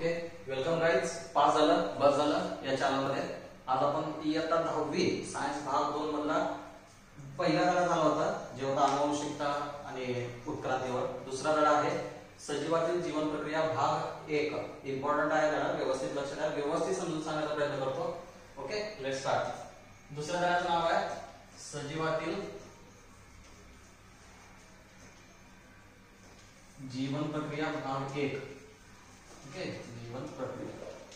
Okay, welcome guys. Pass झालं बस झालं या चॅनलमध्ये. आज आपण इयत्ता 10वी सायन्स भाग 2 मधला पहिला धडा झाला होता, जे होता आनुवंशिकता आणि उत्क्रांतीवर. दुसरा धडा आहे सजीवातील जीवन प्रक्रिया भाग 1. इम्पॉर्टंट आहे धडा, व्यवस्थित लक्ष द्या, व्यवस्थित समजून सांगण्याचा प्रयत्न करतो. Okay, let's start. दुसऱ्या धड्याचं नाव आहे सजीवातील जीवन प्रक्रिया भाग 1. ओके, जीवन प्रक्रिया.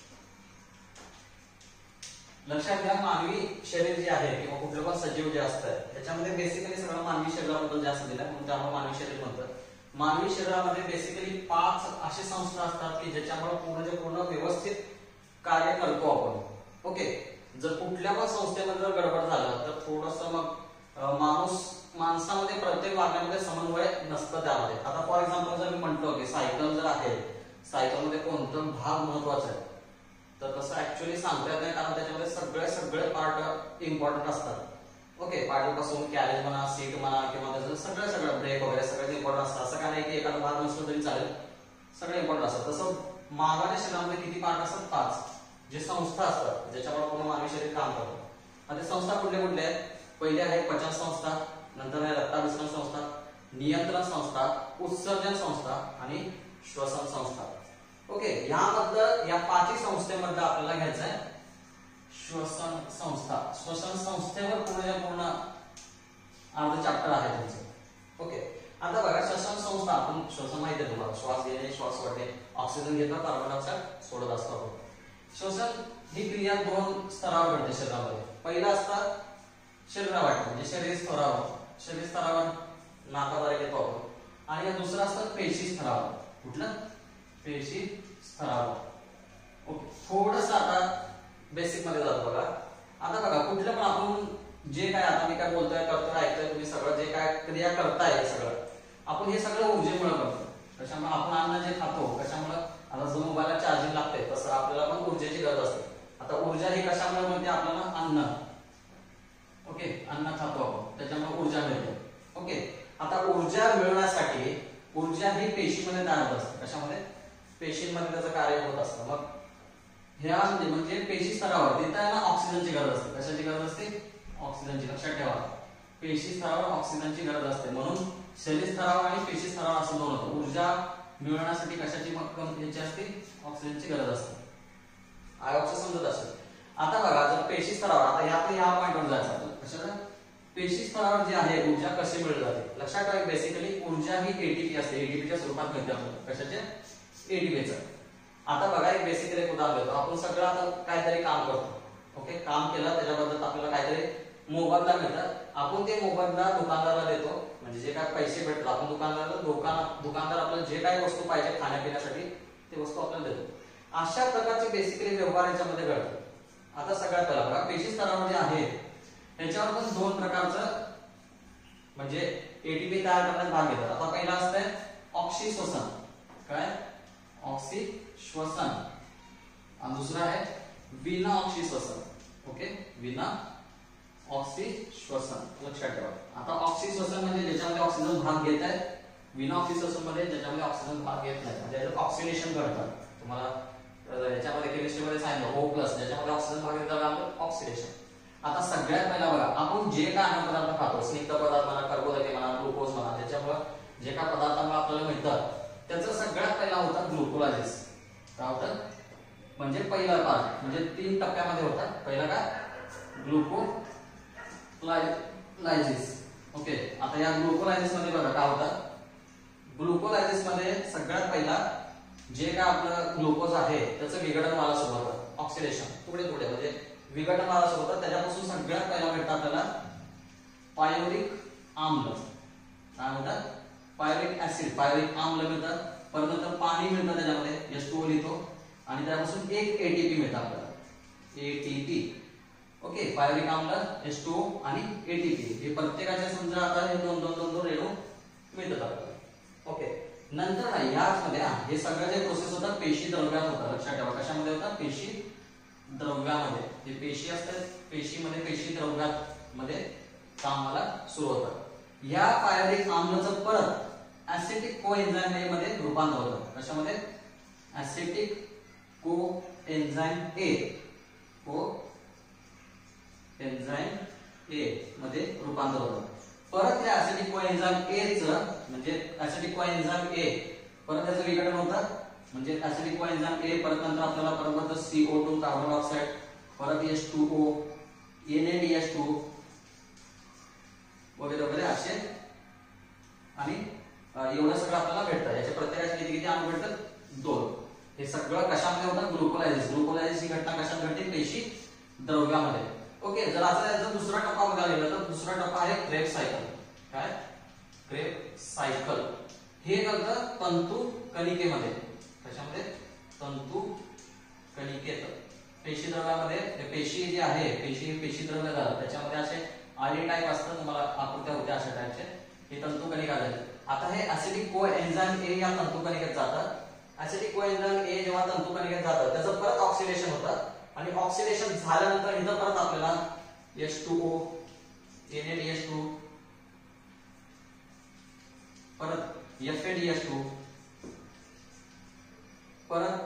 लक्षात घ्या, मानवी शरीर जे आहे किंवा कुठलं पण सजीव जे असतं त्याच्यामध्ये बेसिकली सगळं मानवी शरीराबद्दल जास्त दिलं म्हणून त्यामुळे मानवी शरीर म्हणतात. मानवी शरीरामध्ये बेसिकली 5 असे संस्था असतात की ज्याच्यामुळे पूर्ण व्यवस्थित कार्य करतो आपण. ओके, जर कुठल्या पण संस्थेमध्ये जर गडबड झालं तर थोडंसं मग माणसामध्ये प्रत्येक वागण्यामध्ये समन्वय नसतं त्यामध्ये. आता फॉर एक्झाम्पल जर मी म्हटलो की सायकल जर आहे, सायकलमध्ये कोणतं भाग महत्वाचा आहे तर तसं ऍक्च्युअली सांगता येत नाही, कारण त्याच्यामध्ये सगळे पार्ट इम्पॉर्टंट असतात. ओके, पार्टपासून कॅरेज म्हणा, सीट म्हणा किंवा त्याचं सगळं ब्रेक वगैरे सगळं इम्पॉर्टंट असतं. असं काय नाही की एखादा भाग नसलं तरी चालेल, सगळे इम्पॉर्टंट असतात. तसं मानवाच्या शरीरामध्ये किती पार्ट असतात? 5 जे संस्था असतात ज्याच्यामुळे पूर्ण मानवी शरीर काम करतं. आता संस्था कुठल्या आहेत? पहिले आहे पचन संस्था, नंतर आहे रक्ताभिसरण संस्था, नियंत्रण संस्था, उत्सर्जन संस्था आणि श्वसन संस्था. ओके, यामधलं या 5 संस्थेमध्ये आपल्याला घ्यायचं आहे श्वसन संस्था. श्वसन संस्थेवर पूर्ण अर्ध चॅप्टर आहे तुमचं. ओके, आता बघा श्वसन संस्था. आपण श्वसन माहिती आहे तुम्हाला, श्वास घेणे श्वास सोडणे, ऑक्सिजन घेतो कार्बन डायऑक्साइड सोडत असतो. श्वसन ही क्रिया 2 स्तरावर घडते शरीरामध्ये. पहिला असतात शरीरावाट म्हणजे शरीर स्तरावर नाकाद्वारे घेतो आपण, आणि दुसरा असतं पेशी स्तरावर. कुठलं? पेशी स्तरावर. ओके, थोडंसं आता बेसिक मध्ये जातो बघा. आता बघा, कुठलं पण आपण जे काय आता मी काय बोलतोय करतोय ऐकतोय तुम्ही सगळं जे काय क्रिया करताय सगळं आपण हे सगळं ऊर्जेमुळे करतो. कशामुळे? आपण अन्न जे खातो कशामुळे? आता जो मोबाईलला चार्जिंग लागते तसं आपल्याला पण ऊर्जेची गरज असते. आता ऊर्जा ही कशामुळे मिळते आपल्याला? अन्न. ओके, अन्न खातो आपण त्याच्यामुळे ऊर्जा मिळते. ओके, आता ऊर्जा मिळवण्यासाठी ऊर्जा ही पेशीमध्ये तयार होत असते. कशामध्ये? पेशींमध्ये त्याचं कार्य होत असतं. मग ह्या म्हणजे पेशी स्तरावर तिथं आहे ना ऑक्सिजनची गरज असते. कशाची गरज असते? ऑक्सिजनची. लक्षात ठेवा, पेशी स्तरावर ऑक्सिजनची गरज असते. म्हणून शरीर स्तरावर आणि पेशी स्तरावर असं दोन होतं. ऊर्जा मिळवण्यासाठी कशाची ह्याची असते? ऑक्सिजनची गरज असते. आयोगचं समजत असेल. आता बघा, जर पेशी स्तरावर, आता या पॉइंटवर जायचं आपल्याला. कशाला? पेशी स्तरावर जे आहे ऊर्जा कशी मिळवली जाते? लक्षात ठेवा, बेसिकली ऊर्जा ही एटीपी असते. एटीपीच्या स्वरूपात मिळते आपल्याला. कशाचे? एटीपीचं. आता बघा, एक बेसिकली एक उदाहरण देतो. आपण सगळं आता काहीतरी काम करतो. ओके, काम केलं त्याच्याबद्दल आपल्याला काहीतरी मोबदला मिळतात. आपण ते मोबदला दुकानदाराला देतो, म्हणजे जे काय पैसे भेटतात आपण दुकानदार आपल्याला जे काही वस्तू पाहिजे खाण्यापिण्यासाठी ते वस्तू आपल्याला देतो. अशा प्रकारचे बेसिकली व्यवहार याच्यामध्ये घडतात. आता सगळ्यात पहिला बघा, पेशी स्तरावर जे आहे त्याच्यावर पण 2 प्रकारचं म्हणजे एटीपी तयार करण्यात भाग घेतात. आता पहिला असतंय ऑक्सिश्वसन. काय? ऑक्सिश्वसन. आणि दुसरा आहे विना ऑक्सिश्वसन. ओके, विना ऑक्सिश्वसन. लक्षात ठेवा. आता ऑक्सिश्वसन म्हणजे ज्याच्यामध्ये ऑक्सिजन भाग घेत आहे, विना ऑक्सिश्वसन मध्ये ज्याच्यामध्ये ऑक्सिजन भाग घेत नाही, म्हणजे याचं ऑक्सिडेशन घडतं. तुम्हाला याच्यामध्ये केमिस्ट्रीमध्ये सांगितलं O+, ज्याच्यामध्ये ऑक्सिजन भाग घेतात आपण ऑक्सिडेशन. आता सगळ्यात पहिला बघा, आपण जे काय अन्न पदार्थ खातो, स्निग्ध पदार्थ म्हणा, कर्बोदके म्हणा, ग्लुकोज म्हणा, त्याच्यामुळे जे काय पदार्थांमुळे आपल्याला मिळतात त्याचं सगळ्यात पहिला होतं ग्लुकोलायसिस. काय होतं? म्हणजे पहिला पार्ट म्हणजे 3 टप्प्यामध्ये होता. पहिला काय? ग्लुकोलायसिस. ओके, आता या ग्लुकोलायसिस मध्ये बघा काय होतं. ग्लुकोलायसिस मध्ये सगळ्यात पहिला जे काय आपलं ग्लुकोज आहे त्याचं विघटन व्हायला सुरुवात होतं. ऑक्सिडेशन थोडे म्हणजे विघटन व्हायला सुरुवात होतं. त्याच्यापासून सगळ्यात पहिला भेटतं आपल्याला पायरुव्हिक आम्ल. काय म्हणतात? पायरुव्हिक ऍसिड, पायरुव्हिक आम्ल मिळतात. परत पाणी मिळतं, त्याच्यामध्ये H2O लिहितो, आणि त्यापासून एक एटीपी मिळतं आपल्याला, एटीपी. ओके, पायरुव्हिक आम्ल, H2O आणि एटीपी हे प्रत्येकाच्या समजा आता हे 2 रेणू मिळतात आपल्याला. ओके, नंतर याचमध्ये हे सगळं जे प्रोसेस होतं पेशी द्रव्यात होतं. लक्षात ठेवा, कशामध्ये होतं? पेशी द्रव्यामध्ये. जे पेशी असतात पेशीमध्ये पेशी द्रव्यात मध्ये कामाला सुरू होतं. या पायरुव्हिक आम्लाचं परत ऍसिटिक कोएन्झाइम मध्ये रूपांतर होतं. कशामध्ये? ऍसिटिक कोएन्झाइम ए मध्ये रूपांतर होतं. परत या ऍसिडिक कोएन्झाइम ए चं म्हणजे ऍसिडिक कोएन्झाइम ए परत त्याचं विघटन होतं म्हणजे ऍसिडिक कोएन्झाइम ए परत नंतर आपल्याला परत होतं CO2 कार्बन डायऑक्साइड परत H2O NaDH2 वगैरे वगैरे असे आणि एवढं सगळं आपल्याला भेटतं. याच्या प्रत्येकाचे किती किती अणू भेटतात 2. हे सगळं कशामध्ये होतं ग्लुकोलायसिस ही घटना कशात घडते पेशी द्रव्यामध्ये. ओके जर आता याचा दुसरा टप्पा बघायला गेला तर दुसरा टप्पा आहे क्रेब्स सायकल. काय क्रेब्स सायकल हे करतं तंतू कणिकेमध्ये. कशामध्ये तंतू कणिकेत पेशी द्रव्यामध्ये पेशी जी आहे पेशी द्रव्य झालं त्याच्यामध्ये असे आयडी टाइप असतात तुम्हाला आकृत्या होत्या अशा टाइपचे हे तंतू कणिका झाले. आता हे ऍसिडिक कोएन्झाइम ए या तंतू कणिकेत जातात. ऍसिडिक कोएन्झाइम ए जेव्हा तंतू कणिकेत जातं त्याचं परत ऑक्सिडेशन होतं आणि ऑक्सिडेशन झाल्यानंतर इथं परत आपल्याला H2O NaDH2 परत FADH2 परत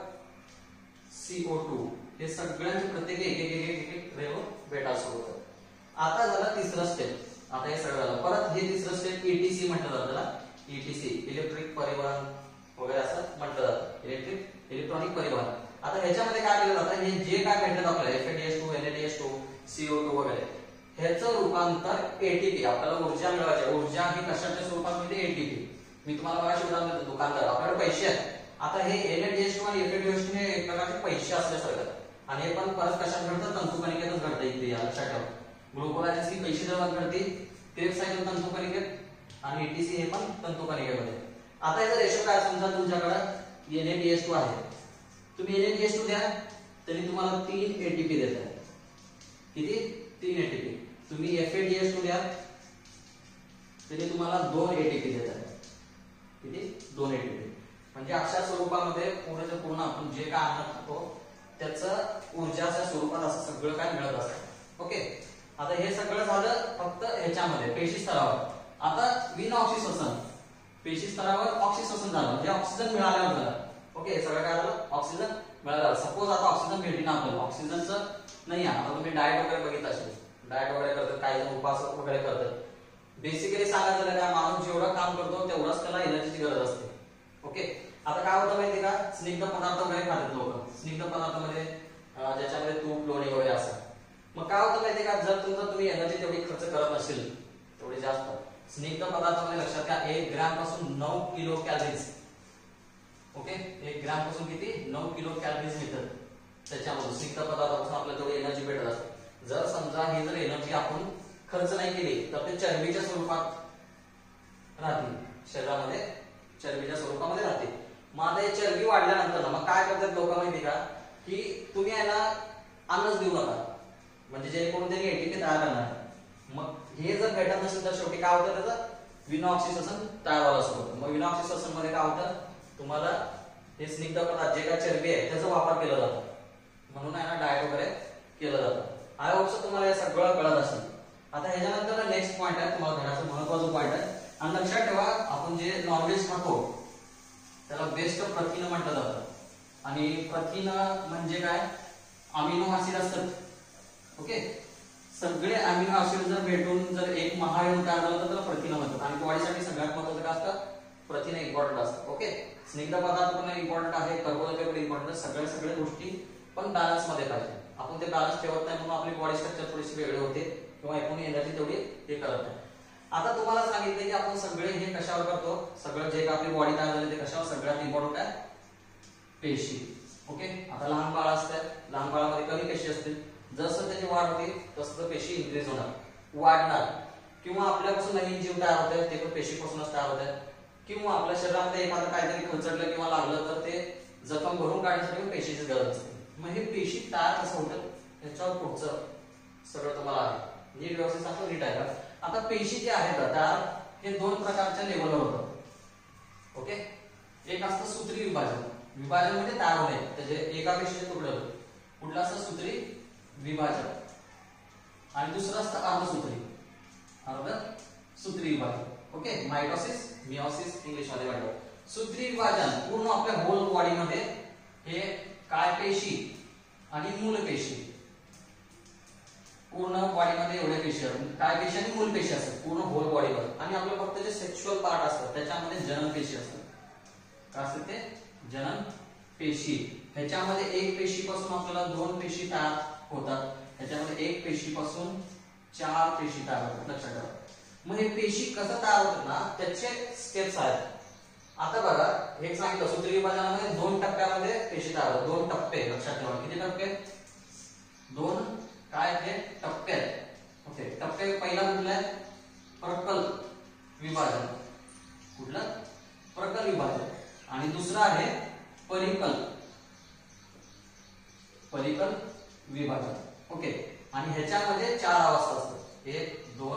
CO2 हे सगळ्यांचे प्रत्येक एक रेणू भेटा सुरू होतं. आता झालं तिसरं स्टेप. आता हे सगळं झालं परत हे तिसरं स्टेप ETC म्हटलं जातं. त्याला ETC इलेक्ट्रिक परिवहन वगैरे असं म्हटलं जातं इलेक्ट्रॉनिक परिवहन. आता ह्याच्यामध्ये काय केलं जातं हे जे काय भेटलं आपल्याला FADH2 NaDH2 CO2 वगैरे ह्याचं रूपांतर ATP आपल्याला ऊर्जा मिळवायची. ऊर्जा ही कशाच्या स्वरूपात मिळते ATP. मी तुम्हाला बघा उदाहरण देतो दुकानदार आपल्याकडे पैसे आहेत. आता हे NaDH2 आणि FADH2 हे एक प्रकारचे पैसे असल्यासारखं आणि हे पण परत कशात घडतं तंतू कणिकेतच घडतं. इथे लक्षात ठेवा ग्लुकोलायसिस ही पेशी द्रव्यात घडते क्रेब्स सायकल तंतू कणिकेत आणि ETC हे पण तंतू कणिकेमध्ये. आता याचा रेशो काय समजा तुमच्याकडे NaDH2 आहे तुम्ही NaDH2 द्या तरी तुम्हाला 3 ATP देतात. किती 3 ATP. तुम्ही FADH2 द्या तरी तुम्हाला 2 ATP देतात. किती 2 ATP. म्हणजे अशा स्वरूपामध्ये पूर्ण आपण जे काय अन्न खातो त्याचं ऊर्जाच्या स्वरूपात असं सगळं काय मिळत असतं. ओके आता हे सगळं झालं फक्त ह्याच्यामध्ये पेशी स्तरावर. आता विन ऑक्सिशोसन पेशी स्तरावर ऑक्सिशोसन झालं म्हणजे ऑक्सिजन मिळाल्यावर झालं. ओके सगळं काय झालं ऑक्सिजन मिळालं. सपोज आता ऑक्सिजन भेटेना आपल्याला ऑक्सिजनचं नाही आहे. आता तुम्ही डाएट वगैरे बघितलं असेल डाएट वगैरे करतात काही जण उपवास वगैरे करतात. बेसिकली सांगायचं झालं काय माणूस जेवढं काम करतो तेवढंच त्याला एनर्जीची गरज असते. ओके आता काय होतं माहिती का स्निग्ध पदार्थ वगैरे खातात लोक. स्निग्ध पदार्थामध्ये ज्याच्यामध्ये तूप लोणी वगैरे असं मग काय होतं माहिती का जर तुम्ही एनर्जी तेवढी खर्च करत नसेल तेवढी जास्त स्निग्ध पदार्थामध्ये लक्षात घ्या 1 ग्रॅम पासून 9 किलो कॅलरीज. ओके 1 ग्रॅम पासून किती 9 किलो कॅलरीज मिळतात. त्याच्यामध्ये स्निग्ध पदार्थापासून आपल्याला तेवढी एनर्जी भेटत असते. जर समजा ही जर एनर्जी आपण खर्च नाही केली तर ते चरबीच्या स्वरूपात राहते शरीरामध्ये चरबीच्या स्वरूपामध्ये राहते. मग आता हे चरबी वाढल्यानंतर मग काय करतात लोक माहिती का की तुम्ही याला अन्नच देऊ नका म्हणजे जेणेकरून त्यांनी ATP तयार करणार. मग हे जर भेटत नसेल तर शेवटी काय होतं त्याचं विनऑक्सिशोसन तयार व्हायला सुरू होतं. मग विनऑक्सिशोसन मध्ये काय होतं तुम्हाला हे स्निग्ध पदार्थ जे काय चरबी आहे त्याचा वापर केला जातो म्हणून आहे ना डाएट वगैरे केलं जातं. आय होप तुम्हाला हे सगळं कळत असेल. आता ह्याच्यानंतर नेक्स्ट पॉइंट आहे तुम्हाला घेण्याचं महत्त्वाचं पॉइंट आहे. आणि लक्षात ठेवा आपण जे नॉनव्हेज खातो त्याला बेस्ट प्रथिन म्हटलं जातं. आणि प्रथिन म्हणजे काय अमिनो ऍसिड असतात. ओके सगळे अमिनो ऍसिड जर भेटून जर एक महायुन तयार झालं तर त्याला प्रथिन म्हणतात. आणि बॉडीसाठी सगळ्यात महत्त्वाचं काय असतं प्रथिन इम्पॉर्टंट असतं. ओके स्निग्ध पदार्थ पण इम्पॉर्टंट आहे कर्बोदके पण इम्पॉर्टंट आहे. सगळ्या गोष्टी पण बॅलन्स मध्ये पाहिजे. आपण ते बॅलन्स ठेवत नाही म्हणून आपली बॉडी स्ट्रक्चर थोडीशी वेगळी होते किंवा एकूण एनर्जी तेवढी हे करत नाही. आता तुम्हाला सांगितलं की आपण सगळे हे कशावर करतो सगळं जे आपली बॉडी तयार झाली ते कशावर सगळ्यात इम्पॉर्टंट आहे पेशी. ओके आता लहान बाळ असतात लहान बाळामध्ये कमी पेशी असतील जसं त्याची वाढ होते तसं पेशी इन्क्रीज होणार वाढणार किंवा आपल्यापासून नवीन जीव तयार होत आहेत ते पण पेशीपासूनच तयार होत आहेत किंवा आपल्या शरीरामध्ये एखादं काहीतरी खचडलं किंवा लागलं तर ते जखम भरून काढण्यासाठी पेशीची गरज असते. मग हे पेशी तयार कसं होतं त्याच्यावर पुढचं सगळं तुम्हाला आहे नीट व्यवस्थित सांगतो नीट आहे. आता पेशी जे आहेत तयार हे 2 प्रकारच्या लेवलवर होतं. ओके एक असतं सूत्री विभाजन. विभाजन म्हणजे तयार होणे त्याचे एका पेशीचे तुकडे होते. कुठलं असतं सूत्री विभाजन आणि दुसरं असतं अर्धसूत्री विभाजन. ओके मायटोसिस मियोसिस इंग्लिश मध्ये म्हणतात. सूत्री विभाजन पूर्ण आपल्या होल बॉडी मध्ये हे काय पेशी आणि मूल पेशी. पूर्ण बॉडीमध्ये एवढ्या पेशी असतात, काय पेशी आणि मूल पेशी असतात पूर्ण होल बॉडीवर. आणि आपलं फक्त जे सेक्शुअल पार्ट असतात त्याच्यामध्ये जनन पेशी असतात. काय असतात ते? जनन पेशी. ह्याच्यामध्ये एक पेशीपासून आपल्याला दोन पेशी तयार होतात, ह्याच्यामध्ये एक पेशीपासून चार पेशी तयार होतात, लक्षात ठेवा. मग हे पेशी कसं तयार होतात ना, त्याचे स्टेप्स आहेत. आता बघा, हे सांगितलं सूत्रविभाजनामध्ये दोन टप्प्यामध्ये पेशी तयार होतात. दोन टप्पे लक्षात ठेवा. किती टप्पे? दोन काय ते टप्पे आहेत. ओके, टप्पे पहिला कुठला आहे? प्रकल विभाजन. कुठलं? प्रकल विभाजन. आणि दुसरा आहे परिकल विभाजन. ओके, आणि ह्याच्यामध्ये चार अवस्था असतात. 1 2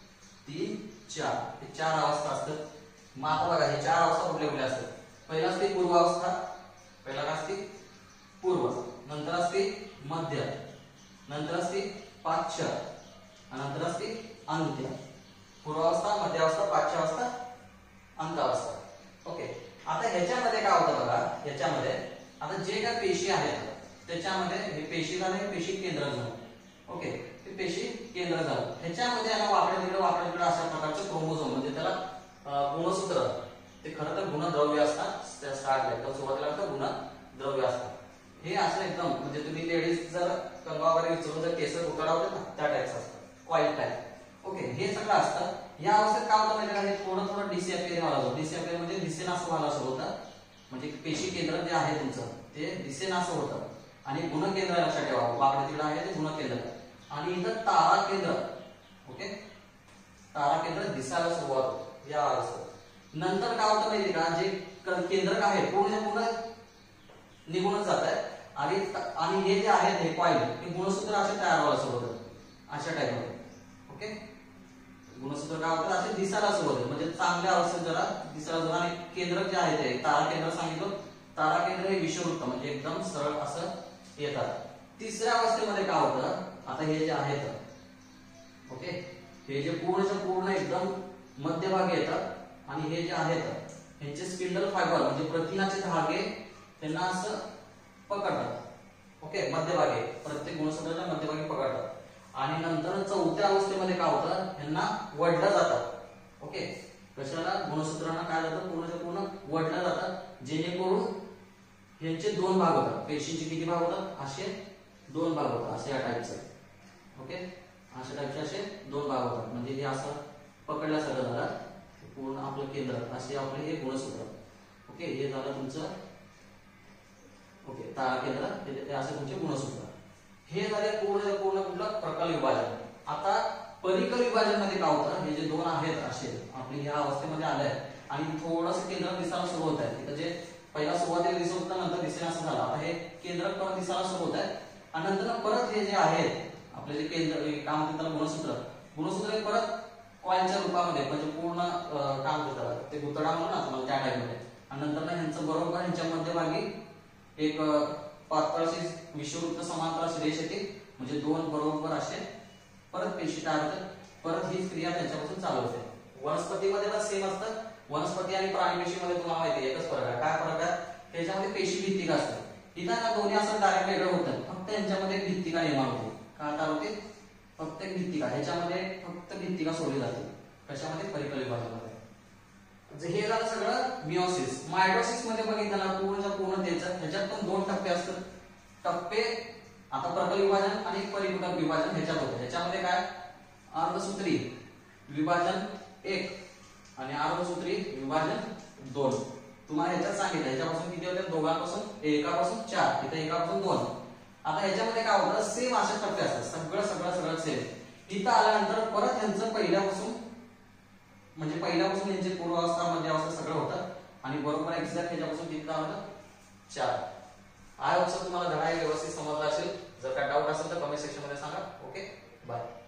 3 4 हे चार अवस्था असतात. मग आता बघा, हे चार अवस्था कुठल्या कुठल्या असतात? पहिला असते पूर्वावस्था. पहिला काय असते? पूर्व. नंतर असते मध्य, नंतर असते पाश्च, नंतर असते अंत्य. पूर्वावस्था, मध्यावस्था, पाश्चावस्था, अंतावस्था. ओके, आता ह्याच्यामध्ये काय होतं बघा, ह्याच्यामध्ये आता जे काय पेशी आहेत त्याच्यामध्ये हे पेशी झाले, पेशी केंद्र झालं. ओके, ते पेशी केंद्र झालं. ह्याच्यामध्ये आहे ना वाकडे तिकडे अशा प्रकारचे क्रोमोझोम, म्हणजे त्याला गुणसूत्र, ते खरं तर गुणद्रव्य असतात. स्टार्टला सुरुवातीला गुणद्रव्य असतात. हे असं एकदम म्हणजे तुम्ही लेडीज जर कंगवा वगैरे विचारून जर केस उतरवतात ना, त्या टाईपचं असतं, कॉईल टाईप. ओके, हे सगळं असतं. या अवस्थेत काय होतं माहिती का, हे थोडं डिसअपियर व्हायला होतं. डिसअपियर म्हणजे दिसेनासं व्हायला सुरू होतं. म्हणजे पेशी केंद्र जे आहे तुमचं ते दिसेनासं होतं. आणि गुणकेंद्र लक्षात ठेवा, वाकडे तिकडे आहे ते गुणकेंद्र. आणि इथं तारा केंद्र. ओके, तारा केंद्र दिसायला सुरुवात होते या अवस्थेत. नंतर काय होतं माहिती का, जे केंद्रक आहे पूर्ण निघूनच जात आहे. आणि हे जे आहेत हे कॉईल, हे गुणसूत्र असे तयार व्हायला सुरू होतात अशा टाईपमध्ये. ओके, गुणसूत्र काय होतात असे दिसायला सुरू होते, म्हणजे चांगल्या अवस्थेत जरा दिसायला सुरू. आणि केंद्रक जे आहे ते तारा केंद्र सांगितलं. तारा केंद्र हे विषुववृत्त म्हणजे एकदम सरळ असं येतात. तिसऱ्या अवस्थेमध्ये काय होतं, आता हे जे आहेत, ओके, हे जे पूर्ण एकदम मध्यभागी येतात. आणि हे जे आहेत यांचे स्पिंडल फायबर म्हणजे प्रथिनाचे धागे त्यांना असं पकडतात. ओके, मध्यभागी, प्रत्येक गुणसूत्राच्या मध्यभागी पकडतात. आणि नंतर चौथ्या अवस्थेमध्ये काय होतं, यांना वढलं जातात. ओके, कशाला? गुणसूत्रांना काय जातं, पूर्ण वढलं जातात, जेणेकरून यांचे दोन भाग होतात. पेशींचे किती भाग होतात? असे दोन भाग होतात, असे या टाईपचे. ओके, अशा टाईपचे असे दोन भाग होतात. म्हणजे हे असं पकडल्यासारखं झालं पूर्ण आपलं केंद्र, असे आपले हे गुणसूत्र. ओके, हे झालं तुमचं. ओके, तारा केंद्र, हे असे तुमचे गुणसूत्र. हे झाले पूर्ण कुठलं? प्रकल विभाजन. आता परिकल विभाजन मध्ये काय होतं, हे जे दोन आहेत असे आपले ह्या अवस्थेमध्ये आले आहेत. आणि थोडंसं केंद्र दिसायला सुरू होत आहे. तिथं जे पहिला सुरुवातीला दिसत होतं, नंतर दिसेना असं झालं. आता हे केंद्र परत दिसायला सुरू होत आहे. आणि नंतर परत हे जे आहेत आपले जे केंद्र काम म्हणतात त्याला गुणसूत्र परत कॉईलच्या रूपामध्ये म्हणजे पूर्ण काम करतात. ते गुतडा म्हणून ना त्या टाईपमध्ये. आणि नंतर ह्यांचं बरोबर ह्यांच्या मध्यभागी एक पातळशी विषुववृत्त समांतर अशी रेष येते. म्हणजे दोन बरोबर असे परत पेशी तयार होतात. परत ही क्रिया त्यांच्यापासून चालू होते. वनस्पतीमध्ये पण सेम असतं. वनस्पती आणि प्राणी पेशीमध्ये तुम्हाला माहिती आहे एकच फरक आहे. काय फरक आहे? त्याच्यामध्ये पेशी भित्तिका असते. इथं ना दोन्ही असं डायरेक्ट वेगळं होतं. फक्त यांच्यामध्ये एक भित्तिका निर्माण होते. काय तयार होते? फक्त एक भित्तिका. ह्याच्यामध्ये फक्त भित्तिका सोडली जाते. कशामध्ये? परिकल विभाजनामध्ये. हे झालं सगळं मिओसिस. मायटोसिस मध्ये बघितलं ना पूर्ण द्यायचं. ह्याच्यात पण दोन टप्पे असतात. टप्पे आता प्रकल विभाजन आणि परिकल विभाजन ह्याच्यात होतं. ह्याच्यामध्ये काय? अर्धसूत्री विभाजन 1 आणि अर्धसूत्री विभाजन 2. तुम्हाला ह्याच्यात सांगितलं ह्याच्यापासून किती होते? दोघांपासून एकापासून 4, इथे एकापासून 2. आता ह्याच्यामध्ये काय होतं? सेम असे टप्पे असतात. सगळं सेम. इथं आल्यानंतर परत ह्यांचं पहिल्यापासून यांचे पूर्वावस्था मध्यावस्था सगळं होतं. आणि बरोबर एक्झॅक्ट ह्याच्यापासून किती होतं? 4. आय होप तुम्हाला धडा व्यवस्थित समजला असेल. जर काय डाऊट असेल तर कमेंट सेक्शन मध्ये सांगा. Okay, bye.